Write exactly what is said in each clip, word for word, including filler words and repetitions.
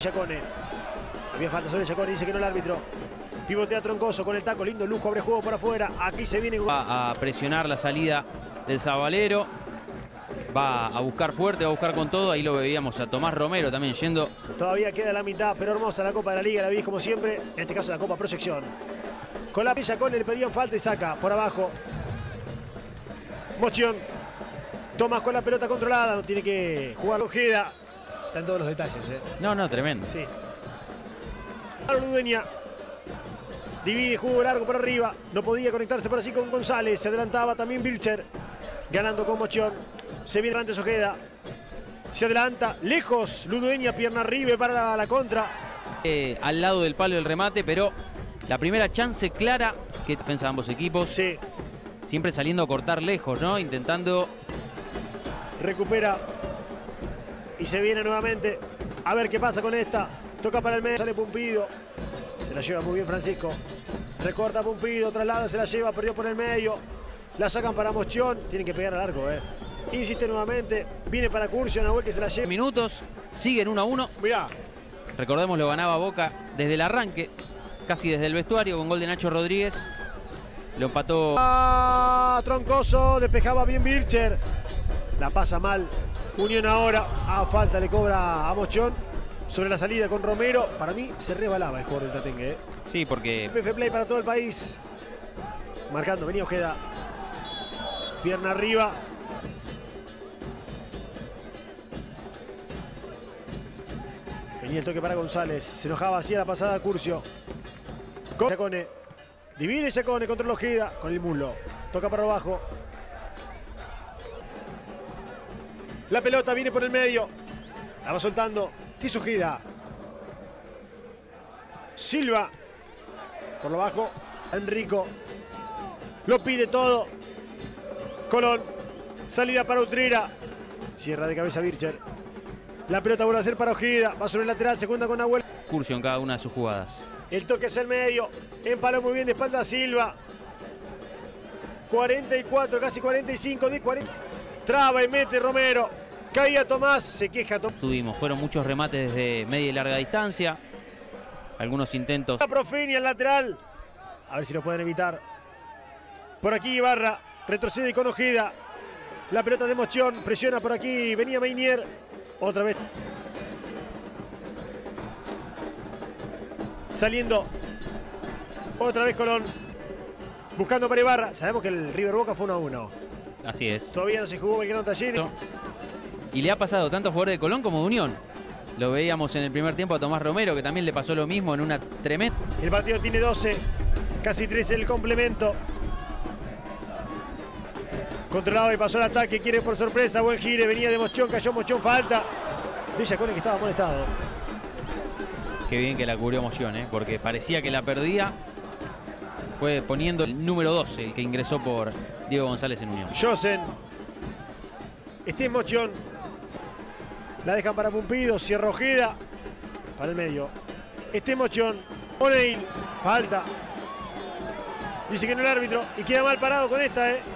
Chacone. Había falta sobre Chacone, dice que no el árbitro. Pivotea Troncoso con el taco, lindo lujo, abre juego por afuera. Aquí se viene. Va a presionar la salida del Zabalero. Va a buscar fuerte, va a buscar con todo. Ahí lo veíamos a Tomás Romero también yendo. Todavía queda la mitad, pero hermosa la Copa de la Liga, la vi como siempre. En este caso la Copa Proyección. Con la Chacone le pedían falta y saca por abajo. Moción. Tomás con la pelota controlada, no tiene que jugar Ojeda. Está en todos los detalles, ¿eh? No, no, tremendo. Sí. Ludueña. Divide, juego largo por arriba. No podía conectarse por allí con González. Se adelantaba también Vilcher. Ganando con Moción. Se viene antes Ojeda. Se adelanta. Lejos. Ludueña, pierna arriba para la, la contra. Eh, al lado del palo del remate, pero la primera chance clara que defensa ambos equipos. Sí. Siempre saliendo a cortar lejos, ¿no? Intentando. Recupera. Y se viene nuevamente. A ver qué pasa con esta. Toca para el medio. Sale Pumpido. Se la lleva muy bien Francisco. Recorta Pumpido. Traslada, se la lleva. Perdió por el medio. La sacan para Moción. Tienen que pegar al arco, ¿eh? Insiste nuevamente. Viene para Curcio. Nahuel que se la lleva. Minutos. Siguen uno a uno. Mirá. Recordemos, lo ganaba Boca desde el arranque. Casi desde el vestuario con gol de Nacho Rodríguez. Lo empató. Ah, Troncoso. Despejaba bien Bircher. La pasa mal. Unión ahora. A falta le cobra a Moción. Sobre la salida con Romero. Para mí se rebalaba el jugador del Tatengue, ¿eh? Sí, porque. P F Play para todo el país. Marcando. Venía Ojeda. Pierna arriba. Venía el toque para González. Se enojaba allí a la pasada Curcio. Con Chacone. Divide Chacone contra Ojeda. Con el muslo. Toca para abajo. La pelota viene por el medio. La va soltando. Tizo Ojeda. Silva. Por lo bajo. Enrico. Lo pide todo. Colón. Salida para Utrera. Cierra de cabeza Bircher. La pelota vuelve a ser para Ojeda. Va sobre el lateral. Segunda con Nahuel. Curcio en cada una de sus jugadas. El toque es el medio. Empaló muy bien de espalda a Silva. cuarenta y cuatro, casi cuarenta y cinco. De cuarenta. Traba y mete Romero. Caía Tomás. Se queja Tomás. Tuvimos. Fueron muchos remates desde media y larga distancia. Algunos intentos. La Profini al lateral. A ver si lo pueden evitar. Por aquí Ibarra. Retrocede con Ojeda. La pelota de Moción. Presiona por aquí. Venía Meinier. Otra vez. Saliendo. Otra vez Colón. Buscando para Ibarra. Sabemos que el River Boca fue uno a uno. Así es. Todavía no se jugó Belgrano Talleres. Y le ha pasado tanto a jugadores de Colón como de Unión. Lo veíamos en el primer tiempo a Tomás Romero, que también le pasó lo mismo en una tremenda. El partido tiene doce. Casi trece el complemento. Controlado y pasó el ataque. Quiere por sorpresa. Buen gire. Venía de Moción. Cayó Moción. Falta de Chacone, que estaba molestado. Qué bien que la cubrió Moción, ¿eh? Porque parecía que la perdía. Fue poniendo el número doce, el que ingresó por Diego González en Unión. Josen. Este es Moción. La dejan para Pumpido. Cierra Ojeda. Para el medio. Este es Moción. O'Neil. Falta. Dice que no el árbitro. Y queda mal parado con esta, ¿eh?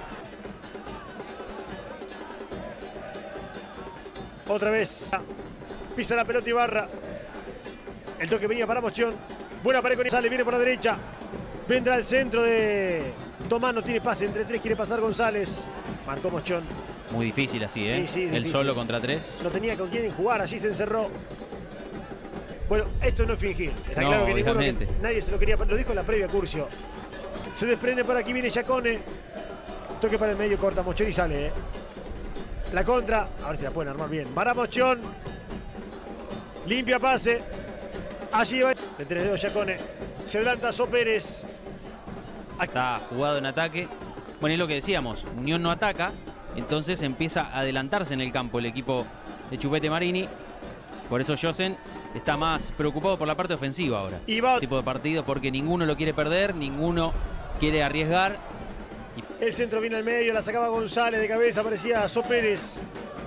Otra vez. Pisa la pelota Ibarra. El toque venía para Moción. Buena pared con él. Sale, viene por la derecha. Vendrá al centro de Tomás. No tiene pase. Entre tres quiere pasar González. Marcó Moción. Muy difícil así, ¿eh? Sí, sí, Él difícil. solo contra tres. No tenía con quién jugar. Allí se encerró. Bueno, esto no es fingir. Está No, claro que, ninguno que obviamente. nadie se lo quería. Lo dijo en la previa Curcio. Se desprende por aquí. Viene Chacone. Toque para el medio. Corta Moción y sale, ¿eh? La contra. A ver si la pueden armar bien. Para Moción. Limpia pase. Allí va. De tres dedos Chacone. Se adelanta So Pérez. Está jugado en ataque. Bueno, es lo que decíamos. Unión no ataca. Entonces empieza a adelantarse en el campo el equipo de Chupete Marini. Por eso Josen está más preocupado por la parte ofensiva ahora. Y va. Este tipo de partido porque ninguno lo quiere perder. Ninguno quiere arriesgar. El centro viene al medio. La sacaba González de cabeza. Parecía So Pérez.